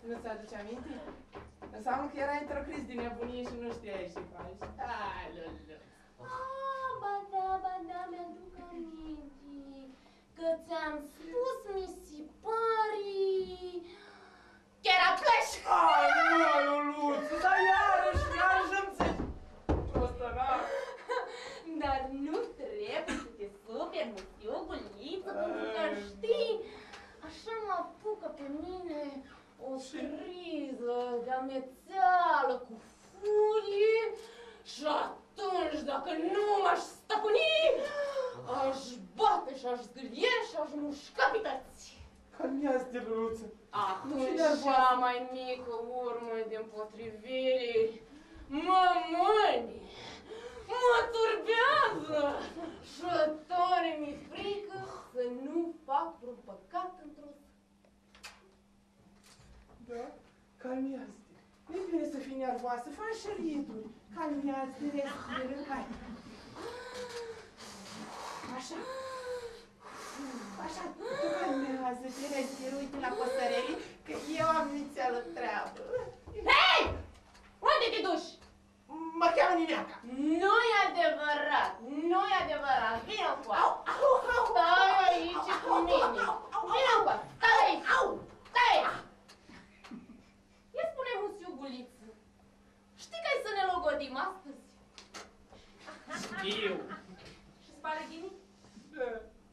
Nu-ți aduce aminte? Înseamnă că erai într-o criză din nebunie și nu știai ce faci. Aloleu. Ba da, mi-aduc aminte că ți-am spus misiparii că era plăși. Ai, nu, Luluțu, dar iarăși mi-ajunge prostănar. Dar nu trebuie să te superi, musiuguliță, pentru că știi, așa mă apucă pe mine o criză de amețeală cu furie și atunci, dacă nu m-aș stăpâni, aș bate și aș zgârie și aș mușca pități. Calmează-te, Luluță. Atunci cea mai mică urmă din potrivire mă mâni, mă turbează și tare mi-e frică să nu fac vreo păcat într-o zi. Da? Calmează-te. Nu-i bine să fii nervoasă, faci și rituri. Calmează-te, respiră, hai. Așa. Așa, tu calmează-te, respiră, uite la păsărele, că eu am nițeală treabă. Hei! Unde te duci? Mă cheamă Nineaca. Nu-i adevărat, nu-i adevărat. Vino încoa. Stai aici cu mine. Vino încoa, stai aici. Stai aici. Ia spune, musiuguliță, știi că ai să ne logodim astăzi? Știu. Și-ți pare ghinic? Da.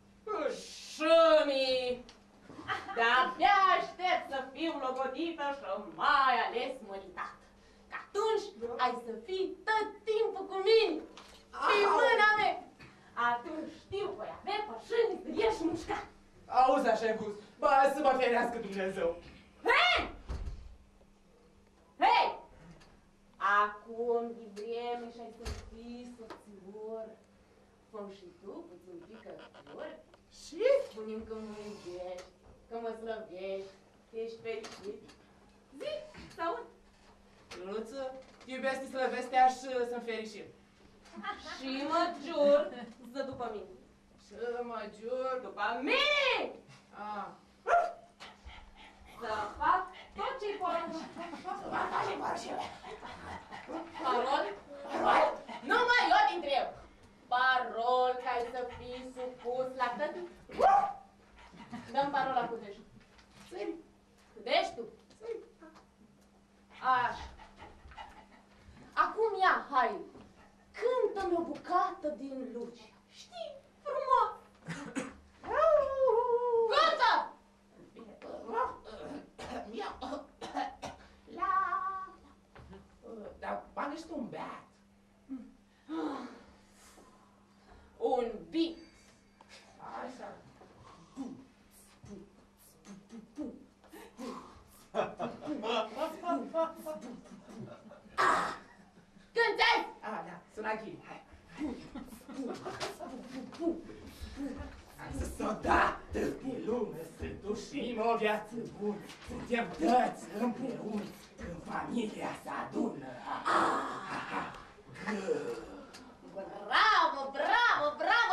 Șumii! De-abia aștept să fiu logodită și mai ales măritată. Că atunci ai să fii tot timpul cu mine, pe mâna mea. Atunci știu că voi avea pășâni, zgârie și mușcat. Auzi așa, Gus, bă, să mă ferească Dumnezeu. Hei! Hei! Acum e vreme și ai să fii soțior. Fă și tu puțin picături. Și? Spune-mi că mă iubești, că mă slăvești, că ești fericit. Zi, s-aud. Luluță, te iubesc, te slăvesc, te aș să-mi fericit. Și mă jur să după mine. Și mă jur După mine! Să fac tot ce-i poruncă. Să fac tot ce-i poruncă. Parol? Parol? Numai eu te întreb. Parol că ai să fii supus la tăti? Dă-mi parola cu dești. Țări. Cu dești tu? Țări. Așa. Acum ia, hai, cântă-mi o bucată din Lucia. Știi? Frumos! Cântă! Dar bagă și tu un beat. Un beat. Așa. Cântați! Da, sună ghini, hai. Hai să s-o dată pe lume, să dușim o viață bună, suntem toți împreună, când familia se adună. Bravo, bravo, bravo!